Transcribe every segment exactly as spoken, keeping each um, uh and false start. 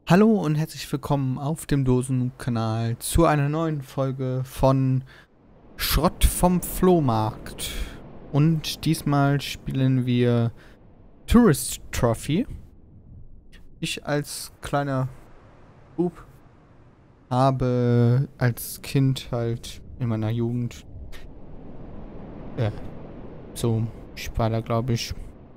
Hallo und herzlich willkommen auf dem Dosen-Kanal zu einer neuen Folge von Schrott vom Flohmarkt. Und diesmal spielen wir Tourist Trophy. Ich als kleiner Bub habe als Kind halt in meiner Jugend, äh, so, ich war da glaube ich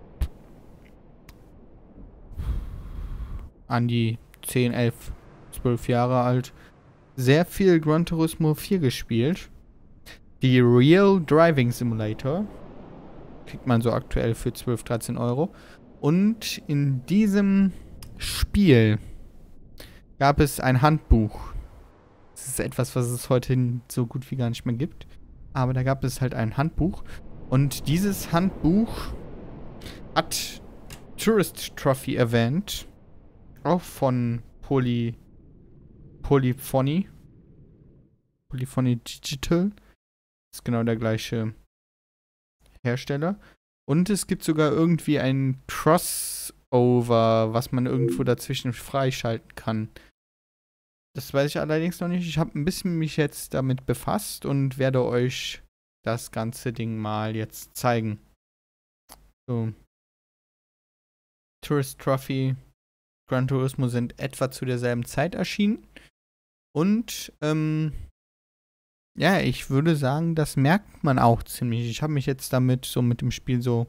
an die zehn, elf, zwölf Jahre alt, sehr viel Gran Turismo vier gespielt. Die Real Driving Simulator kriegt man so aktuell für zwölf, dreizehn Euro. Und in diesem Spiel gab es ein Handbuch. Das ist etwas, was es heute so gut wie gar nicht mehr gibt. Aber da gab es halt ein Handbuch. Und dieses Handbuch hat Tourist Trophy erwähnt. Auch von Poly Polyphony. Polyphony Digital. Ist genau der gleiche Hersteller. Und es gibt sogar irgendwie ein Crossover, was man irgendwo dazwischen freischalten kann. Das weiß ich allerdings noch nicht. Ich habe ein bisschen mich jetzt damit befasst und werde euch das ganze Ding mal jetzt zeigen. So. Tourist Trophy, Gran Turismo sind etwa zu derselben Zeit erschienen. Und, ähm, ja, ich würde sagen, das merkt man auch ziemlich. Ich habe mich jetzt damit, so mit dem Spiel so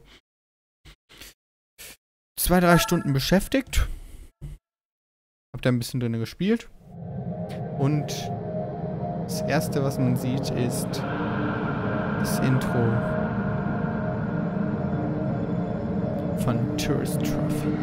zwei, drei Stunden beschäftigt. Hab da ein bisschen drin gespielt. Und das erste, was man sieht, ist das Intro von Tourist Trophy.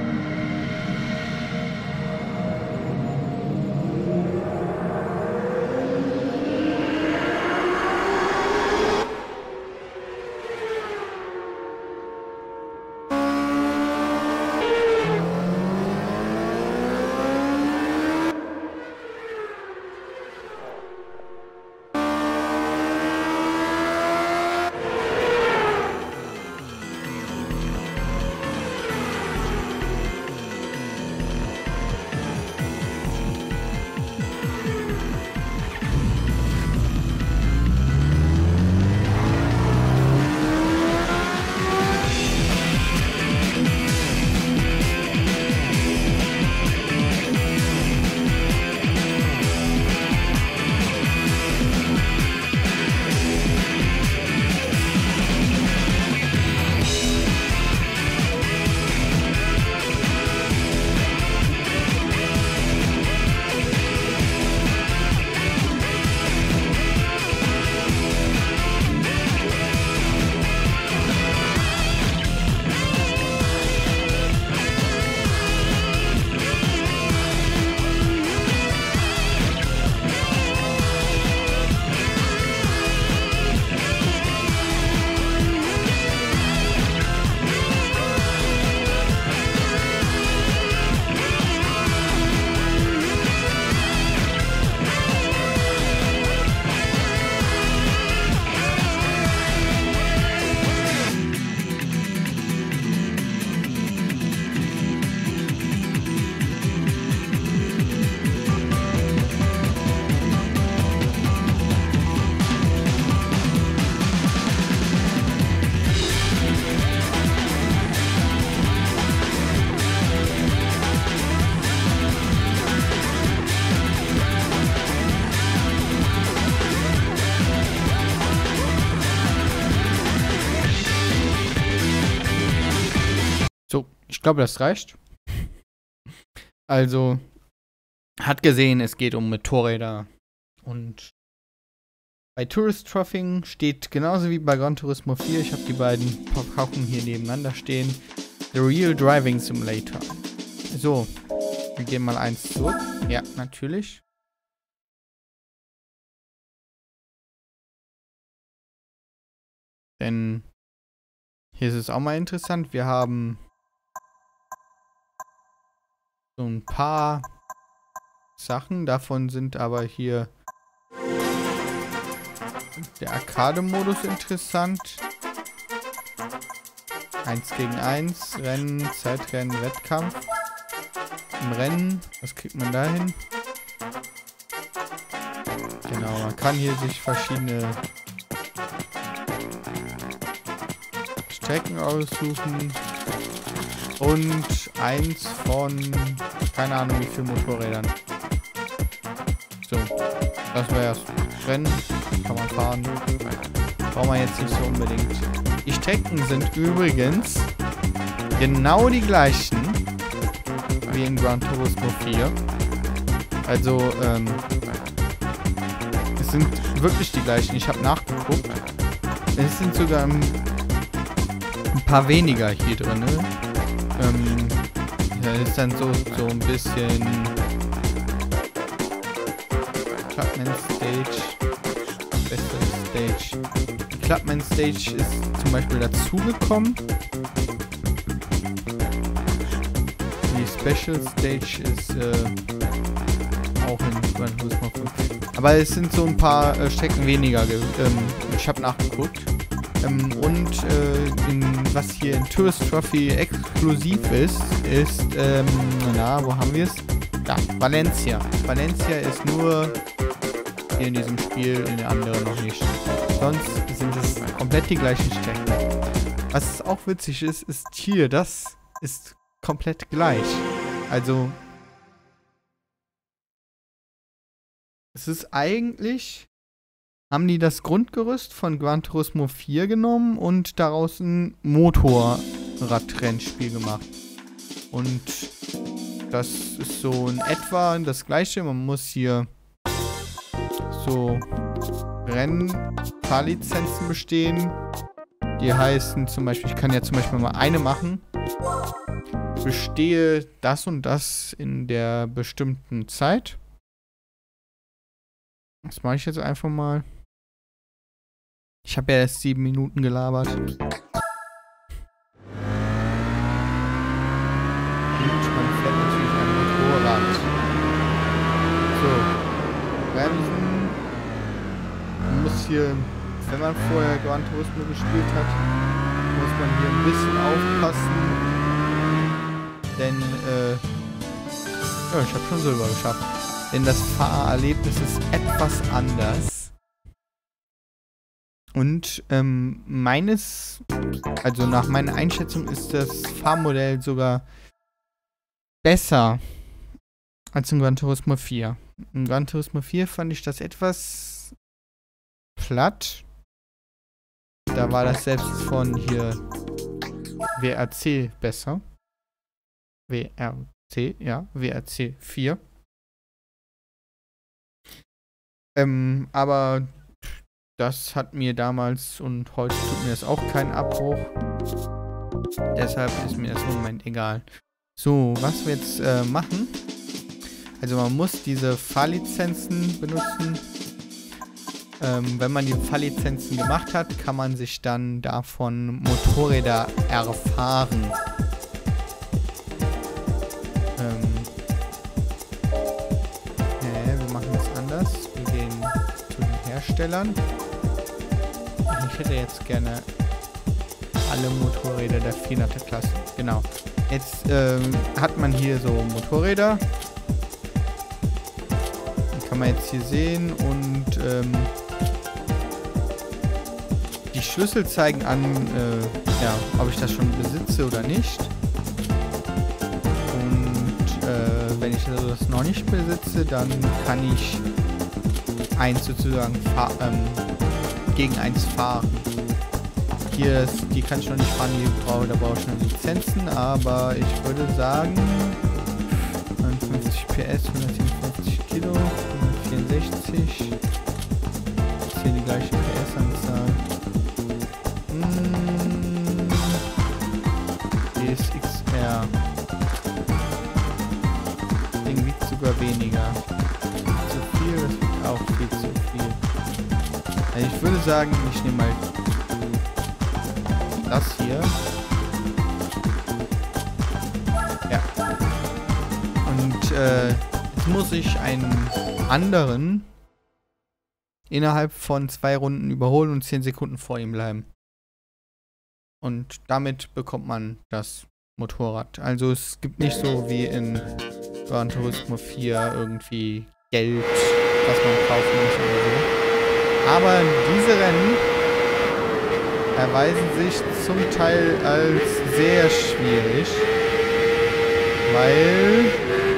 So, ich glaube, das reicht. Also, hat gesehen, es geht um Motorräder. Und bei Tourist Trophy steht genauso wie bei Gran Turismo vier, ich habe die beiden Packungen hier nebeneinander stehen, The Real Driving Simulator. So, wir gehen mal eins zurück. Ja, natürlich. Denn hier ist es auch mal interessant. Wir haben so ein paar Sachen. Davon sind aber hier der Arcade-Modus interessant. eins gegen eins, Rennen, Zeitrennen, Wettkampf. im Rennen. Was kriegt man da hin? Genau, man kann hier sich verschiedene Strecken aussuchen. Und eins von, keine Ahnung wie viel Motorrädern. So, das wär's. Rennen, kann man fahren. Braucht man jetzt nicht so unbedingt. Die Strecken sind übrigens genau die gleichen wie in Gran Turismo vier. Also, ähm, es sind wirklich die gleichen. Ich habe nachgeguckt. Es sind sogar ein, ein paar weniger hier drin. Ne? Ähm, da ist dann so, so ein bisschen Clubman Stage. Beste Stage. Die Clubman Stage ist zum Beispiel dazugekommen. Die Special Stage ist äh, auch in Gran Turismo fünf. Aber es sind so ein paar äh, Strecken weniger. Ähm, ich habe nachgeguckt. Ähm, und äh, in, was hier in Tourist Trophy exklusiv ist, ist, ähm, na, wo haben wir es? Ja, Valencia. Valencia ist nur hier in diesem Spiel, in den anderen noch nicht. Sonst sind es komplett die gleichen Strecken. Was auch witzig ist, ist hier, das ist komplett gleich. Also, es ist eigentlich, haben die das Grundgerüst von Gran Turismo vier genommen und daraus ein Motorradrennspiel gemacht. Und das ist so in etwa das gleiche. Man muss hier so Rennfahrlizenzen bestehen. Die heißen zum Beispiel, ich kann ja zum Beispiel mal eine machen. Bestehe das und das in der bestimmten Zeit. Das mache ich jetzt einfach mal. Ich habe ja erst sieben Minuten gelabert. Und man fährt natürlich ein Motorrad. So. Bremsen. Man muss hier, wenn man vorher Gran Turismo gespielt hat, muss man hier ein bisschen aufpassen. Denn, äh, ja, ich habe schon Silber geschafft. Denn das Fahrerlebnis ist etwas anders. Und ähm, meines, also nach meiner Einschätzung ist das Fahrmodell sogar besser als in Gran Turismo vier. In Gran Turismo vier fand ich das etwas platt. Da war das selbst von hier W R C besser. W R C, ja, W R C vier. Ähm, aber das hat mir damals und heute tut mir das auch keinen Abbruch. Deshalb ist mir das im Moment egal. So, was wir jetzt äh, machen. Also man muss diese Fahrlizenzen benutzen. Ähm, wenn man die Fahrlizenzen gemacht hat, kann man sich dann davon Motorräder erfahren. Ähm, äh, wir machen das anders. Wir gehen zu den Herstellern. Ich hätte jetzt gerne alle Motorräder der vierhunderter Klasse. Genau. Jetzt ähm, hat man hier so Motorräder. Die kann man jetzt hier sehen und ähm, die Schlüssel zeigen an, äh, ja, ob ich das schon besitze oder nicht. Und äh, wenn ich also das noch nicht besitze, dann kann ich eins sozusagen fahr ähm, gegen eins fahren. Hier, ist, die kann ich noch nicht fahren, die brauche, da brauche ich noch Lizenzen, aber ich würde sagen neunundfünfzig P S, hundertsiebenundfünfzig Kilo, hundertvierundsechzig. Ist hier die gleiche P S-Anzahl. Hm, D S X R. Das Ding wiegt sogar weniger. Zu viel, das wiegt auch viel zu viel. Also ich würde sagen, ich nehme mal das hier. Ja. Und äh, jetzt muss ich einen anderen innerhalb von zwei Runden überholen und zehn Sekunden vor ihm bleiben. Und damit bekommt man das Motorrad. Also es gibt nicht so wie in Gran Turismo vier irgendwie Geld, was man kaufen muss oder so. Aber diese Rennen erweisen sich zum Teil als sehr schwierig, weil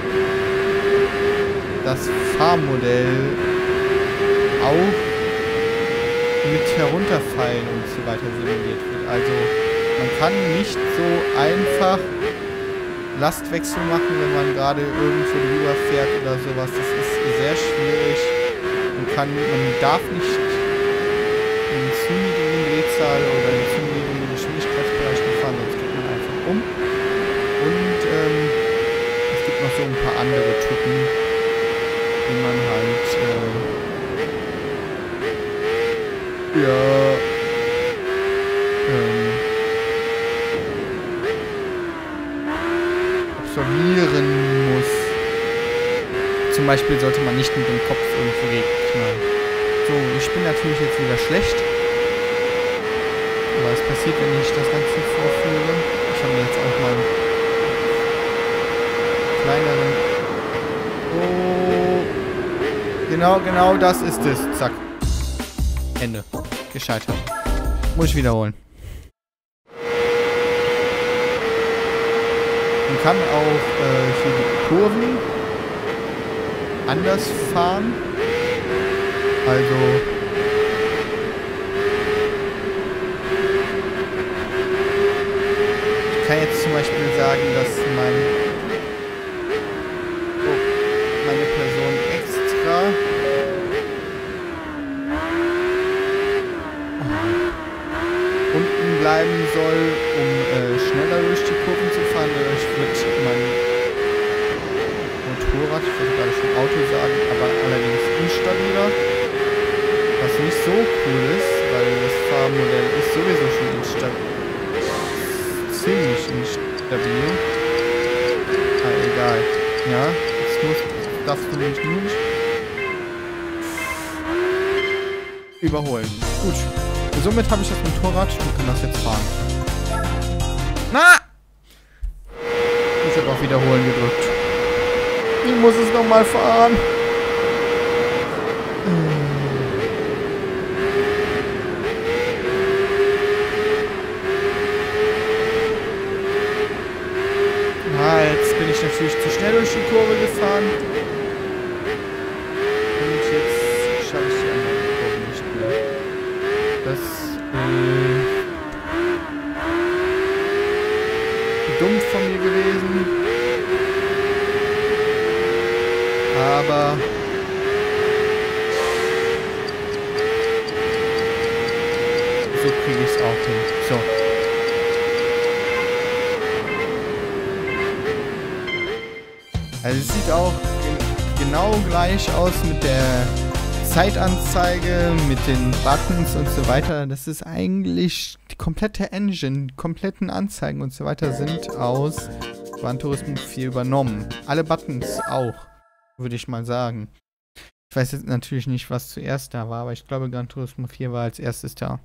das Fahrmodell auch mit Herunterfallen und so weiter simuliert wird. Also man kann nicht so einfach Lastwechsel machen, wenn man gerade irgendwo drüber fährt oder sowas. Das ist sehr schwierig. Man kann, man darf nicht in zu niedrigen Drehzahl oder in zu niedrigen Geschwindigkeitsbereichen fahren, sonst geht man einfach um. Und ähm, es gibt noch so ein paar andere Typen, die man halt äh, ja ähm, absolvieren muss. Zum Beispiel sollte man nicht mit dem Kopf irgendwo gegnknallen. So, ich bin natürlich jetzt wieder schlecht. Was passiert, wenn ich das Ganze vorführe? Ich habe mir jetzt auch mal kleineren... Oh. Genau, genau das ist es. Zack. Ende. Gescheitert. Muss ich wiederholen. Man kann auch äh, hier die Kurven anders fahren. Also ich kann jetzt zum Beispiel sagen, dass mein oh, meine Person extra oh, unten bleiben soll, um äh, schneller durch die Kurven zu fahren. Dadurch wird mein Motorrad, ich wollte gerade schon Auto sagen, aber allerdings instabiler. Was nicht so cool ist, weil das Fahrmodell ist sowieso schon instabil. Ziemlich instabil. Ah, egal. Ja, jetzt muss, darfst du mich nur nicht überholen. Gut. Somit habe ich das Motorrad und kann das jetzt fahren. Na! Ich habe auf Wiederholen gedrückt. Ich muss es nochmal fahren. Ah, jetzt bin ich natürlich zu schnell durch die Kurve gefahren. Und jetzt schaffe ich die andere Kurve nicht mehr. Das äh, dumm von mir gewesen. Aber so kriege ich es auch hin. So. Also es sieht auch ge genau gleich aus mit der Zeitanzeige, mit den Buttons und so weiter. Das ist eigentlich die komplette Engine, die kompletten Anzeigen und so weiter sind aus Gran Turismo vier übernommen. Alle Buttons auch, würde ich mal sagen. Ich weiß jetzt natürlich nicht, was zuerst da war, aber ich glaube, Gran Turismo vier war als erstes da.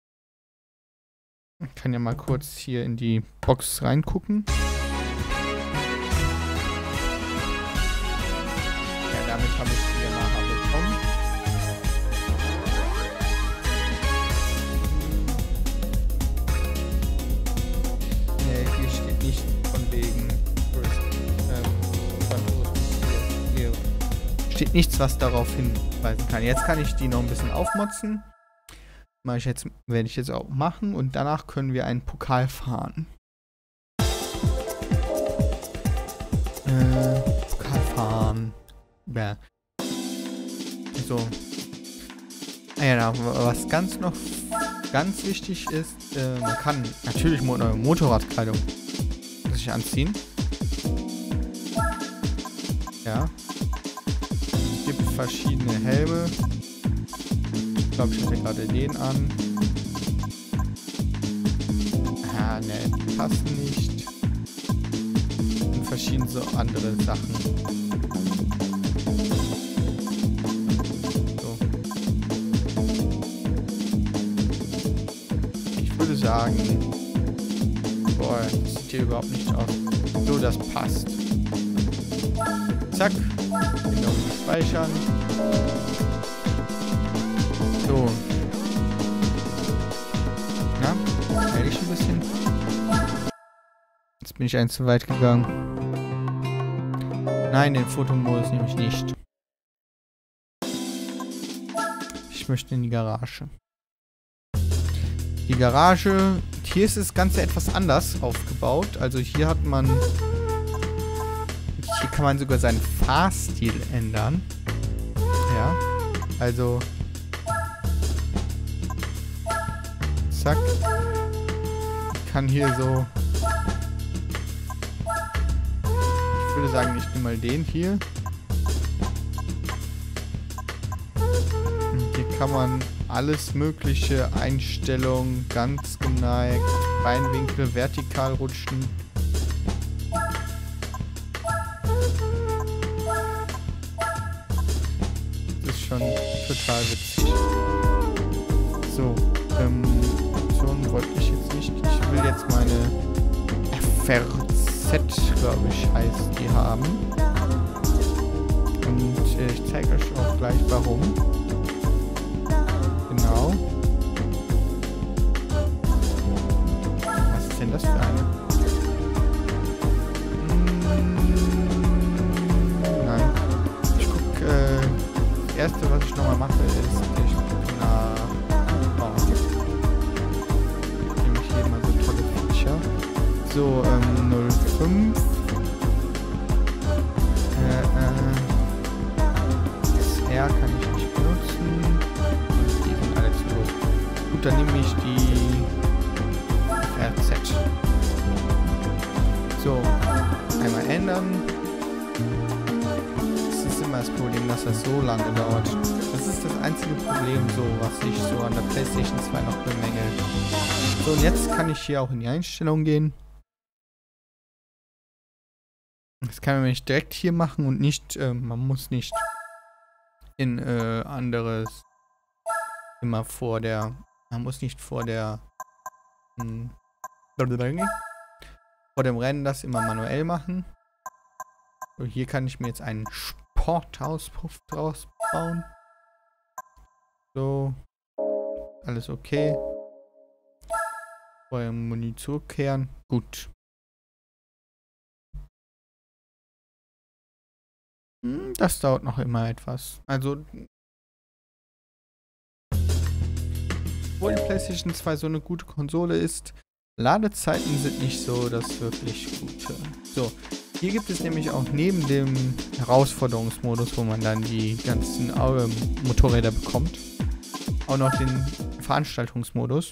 Ich kann ja mal kurz hier in die Box reingucken. Ja, damit habe ich die Yamaha bekommen. Nee, hier steht nicht von wegen steht nichts, was darauf hinweisen kann. Jetzt kann ich die noch ein bisschen aufmotzen. Mache ich jetzt, werde ich jetzt auch machen und danach können wir einen Pokal fahren. Äh, Pokal fahren. Ja. So. Ah ja, was ganz noch ganz wichtig ist, äh, man kann natürlich Mo Motorradkleidung sich anziehen. Ja. Es gibt verschiedene Helme. Ich glaube, ich hatte gerade den an. Ah, ne, die passen nicht. Und verschiedene so andere Sachen. So. Ich würde sagen, boah, Boah, das sieht hier überhaupt nicht aus. So, das passt. Zack. Genau, speichern. So. Na, hält ich ein bisschen. Jetzt bin ich eins zu weit gegangen. Nein, den Fotomodus nehme ich nicht. Ich möchte in die Garage. Die Garage, hier ist das Ganze etwas anders aufgebaut. Also hier hat man, hier kann man sogar seinen Fahrstil ändern. Ja, also zack. Ich kann hier so, ich würde sagen, ich nehme mal den hier. Und hier kann man alles mögliche, Einstellungen, ganz geneigt, Beinwinkel, vertikal rutschen. Das ist schon total witzig. So, ähm, Optionen wollte ich jetzt nicht. Ich will jetzt meine F R Z, glaube ich, heißt die haben. Und äh, ich zeige euch auch gleich warum. Genau. Was ist denn das für eine? Hm, nein. Ich guck, äh, das erste, was ich nochmal mache, ist, ich gucke nach, oh, nehme ich hier mal so tolle Feature. So, ähm, null fünf. Äh, äh, das R kann ich nicht benutzen. Gut, dann nehme ich die R Z. So, einmal ändern. Das ist immer das Problem, dass das so lange dauert. Das ist das einzige Problem, so was ich so an der PlayStation zwei noch bemängelt. So, und jetzt kann ich hier auch in die Einstellung gehen. Das kann man nämlich direkt hier machen und nicht, äh, man muss nicht in äh, anderes immer vor der, man muss nicht vor der hm, vor dem Rennen das immer manuell machen. So, hier kann ich mir jetzt einen Sportauspuff draus bauen. So, alles okay. Vorher im Menü zurückkehren. Gut. Hm, das dauert noch immer etwas. Also obwohl die PlayStation zwei so eine gute Konsole ist, Ladezeiten sind nicht so das wirklich Gute. So, hier gibt es nämlich auch neben dem Herausforderungsmodus, wo man dann die ganzen ähm, Motorräder bekommt, auch noch den Veranstaltungsmodus.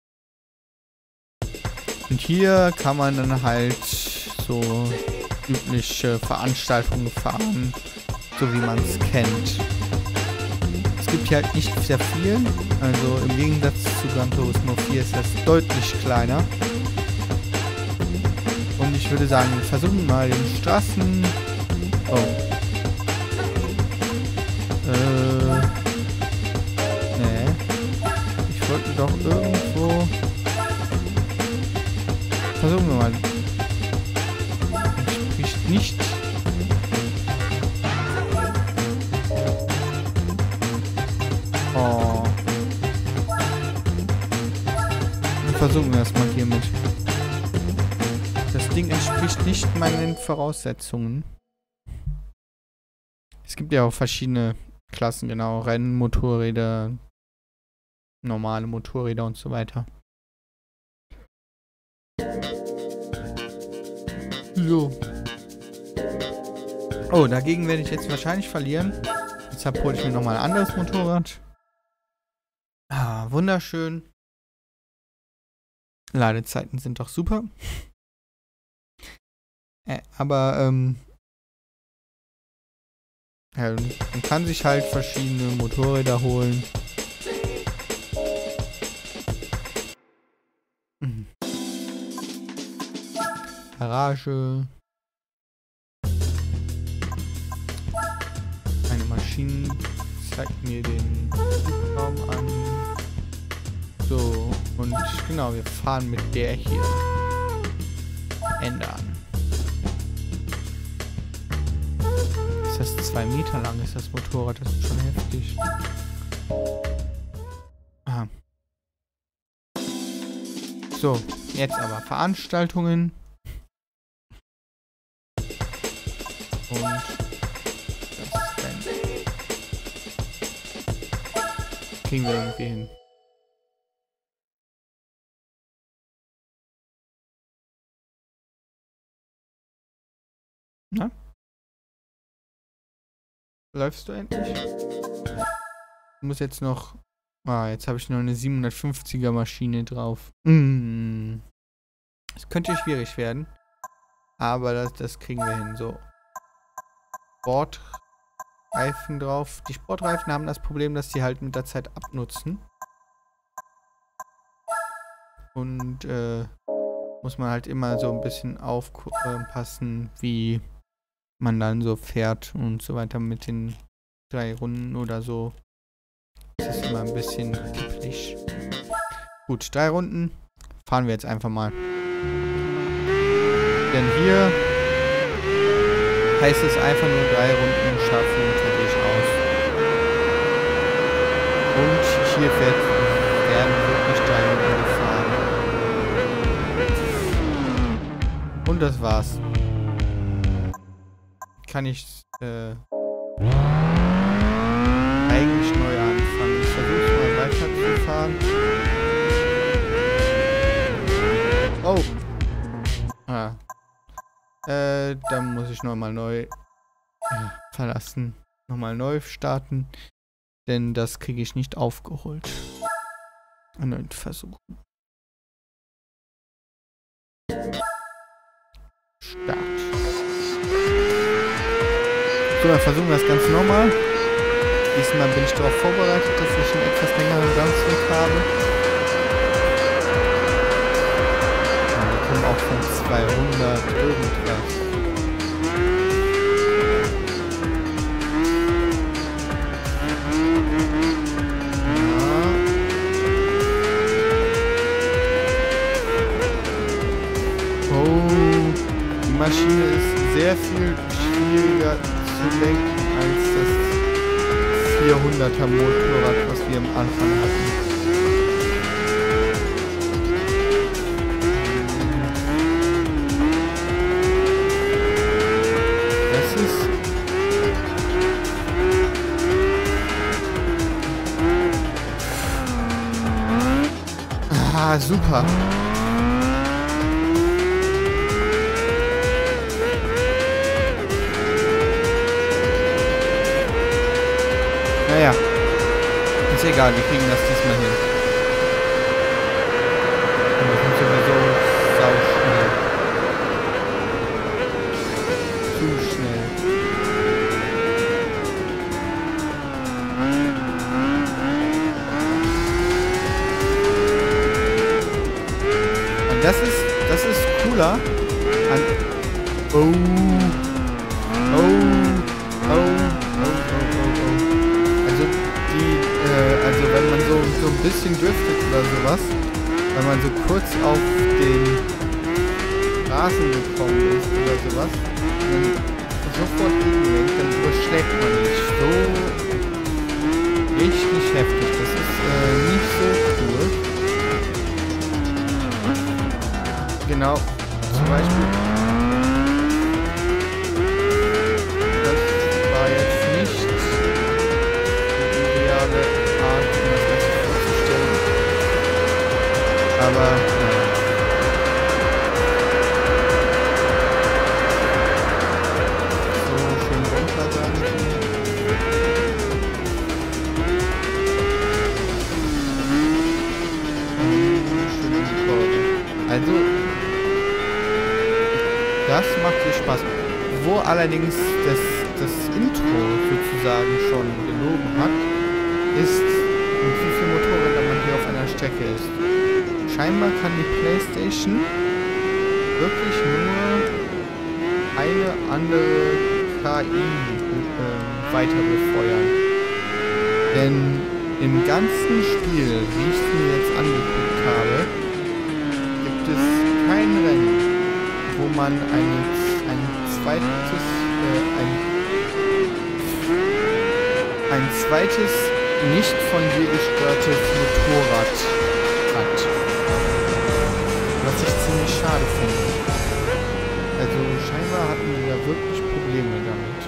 Und hier kann man dann halt so übliche Veranstaltungen fahren, so wie man es kennt. Es gibt hier halt nicht sehr viel, also im Gegensatz zu Gran Turismo vier ist das deutlich kleiner. Und ich würde sagen, wir versuchen mal den Straßen... Oh. Äh... Nee. Ich wollte doch irgendwo... Versuchen wir mal. Entspricht nicht... Oh. Versuchen wir es mal hiermit. Das Ding entspricht nicht meinen Voraussetzungen. Es gibt ja auch verschiedene Klassen, genau. Rennen, Motorräder, normale Motorräder und so weiter. So. Oh, dagegen werde ich jetzt wahrscheinlich verlieren. Deshalb hole ich mir nochmal ein anderes Motorrad. Ah, wunderschön. Ladezeiten sind doch super. Äh, aber, ähm... ja, man kann sich halt verschiedene Motorräder holen. Mhm. Garage. Eine Maschine zeigt mir den Raum an. So, und genau, wir fahren mit der hier. ändern. Ist das zwei Meter lang, ist das Motorrad? Das ist schon heftig. Aha. So, jetzt aber Veranstaltungen. Und das dann kriegen wir irgendwie hin. Na? Läufst du endlich? Ich muss jetzt noch... Ah, jetzt habe ich noch eine siebenhundertfünfziger Maschine drauf. Mm. Das könnte schwierig werden. Aber das, das kriegen wir hin. So. Sportreifen drauf. Die Sportreifen haben das Problem, dass die halt mit der Zeit abnutzen. Und äh, muss man halt immer so ein bisschen aufpassen, wie man dann so fährt und so weiter mit den drei Runden oder so. Das ist immer ein bisschen kipplig. Gut, drei Runden fahren wir jetzt einfach mal. Denn hier heißt es einfach nur drei Runden schaffen und fertig aus. Und hier wird, werden wirklich drei Runden gefahren. Und das war's. Kann ich äh, eigentlich neu anfangen. Ich versuche mal weiterzufahren. Oh! Ah. Äh, dann muss ich nochmal neu ja, verlassen. Nochmal neu starten. Denn das kriege ich nicht aufgeholt. Erneut versuchen. Start. So, dann versuchen wir das ganz normal. Diesmal bin ich darauf vorbereitet, dass ich einen etwas längeren Ganzweg habe. Ja, wir kommen auch von zweihundert irgendwas. Ja. Oh, die Maschine ist sehr viel schwieriger zu lenken als das vierhunderter Motorrad, was wir am Anfang hatten. Das ist... Ah, super. Naja, ist egal, wir kriegen das diesmal hin. Und wir sind sowieso sauschnell. Zu schnell. Und das ist, das ist cooler an... Oh. Oh. Oh. Also wenn man so, so ein bisschen driftet oder sowas, wenn man so kurz auf den Rasen gekommen ist oder sowas, dann sofort gegenlenkt, dann überschlägt man nicht. So richtig heftig. Das ist äh, nicht so cool. Genau, zum Beispiel. Das war jetzt nicht die ideale Art, um das Ganze vorzustellen. Aber, naja. So, schön runter sagen. Schön in die Kurve. Also, das macht viel Spaß. Wo allerdings das, das Intro sozusagen schon gelogen hat, ist, mit wie viel Motorrädern man hier auf einer Strecke ist. Scheinbar kann die PlayStation wirklich nur eine andere K I äh, weiter befeuern. Denn im ganzen Spiel, wie ich es mir jetzt angeguckt habe, gibt es kein Rennen, wo man ein, ein zweites, äh, ein, ein zweites, nicht von dir gesteuertes Motorrad hat. Was ich ziemlich schade finde. Also scheinbar hatten wir da wirklich Probleme damit.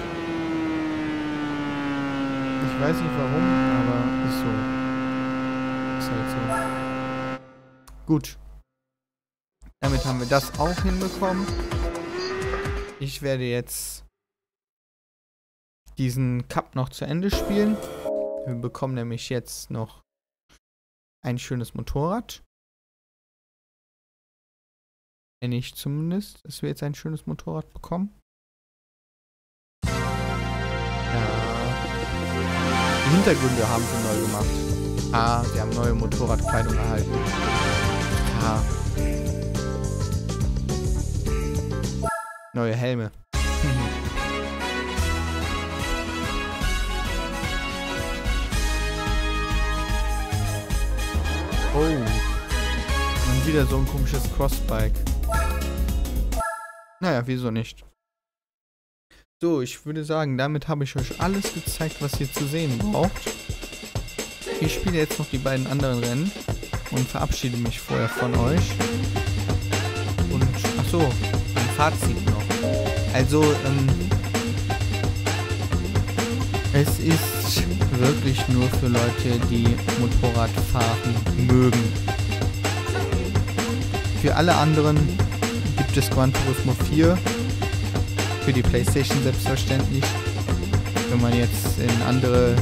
Ich weiß nicht warum, aber ist so. Ist halt so. Gut. Damit haben wir das auch hinbekommen. Ich werde jetzt diesen Cup noch zu Ende spielen. Wir bekommen nämlich jetzt noch ein schönes Motorrad. Nenne ich zumindest, dass wir jetzt ein schönes Motorrad bekommen. Ja. Die Hintergründe haben sie neu gemacht. Ah, sie haben neue Motorradkleidung erhalten. Ah. Neue Helme. Oh. Und wieder so ein komisches Crossbike. Naja, wieso nicht? So, ich würde sagen, damit habe ich euch alles gezeigt, was ihr zu sehen braucht. Ich spiele jetzt noch die beiden anderen Rennen und verabschiede mich vorher von euch. Und, achso, ein Fazit noch. Also, ähm, es ist wirklich nur für Leute, die Motorradfahren mögen. Für alle anderen gibt es Gran Turismo vier. Für die PlayStation selbstverständlich. Wenn man jetzt in andere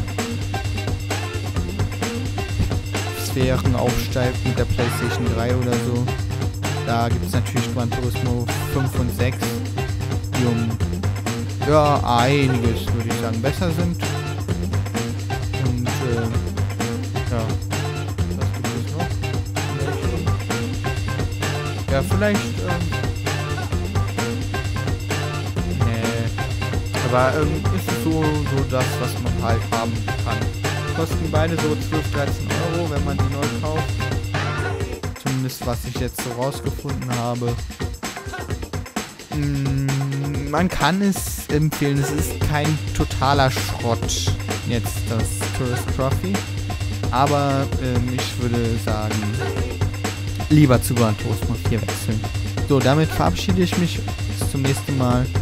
Sphären aufsteigt mit der PlayStation drei oder so. Da gibt es natürlich Gran Turismo fünf und sechs, die um ja, einiges, würde ich sagen, besser sind. Und äh, ja, was gibt es noch? Ja, vielleicht ähm, nee, aber ähm, ist es so, so das, was man halt haben kann. Kosten beide so zwölf, dreizehn Euro, wenn man die neu kauft. Zumindest was ich jetzt so rausgefunden habe. Mm, man kann es empfehlen, es ist kein totaler Schrott, jetzt das Tourist Trophy. Aber ähm, ich würde sagen, lieber zu Gran Turismo vier wechseln. So, damit verabschiede ich mich. Bis zum nächsten Mal.